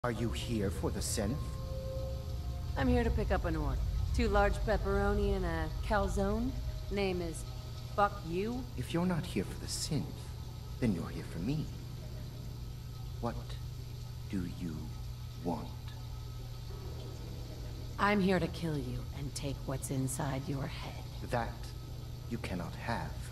Are you here for the synth? I'm here to pick up an order. 2 large pepperoni and a calzone. Name is Fuck You. If you're not here for the synth, then you're here for me. What do you want? I'm here to kill you and take what's inside your head. That you cannot have.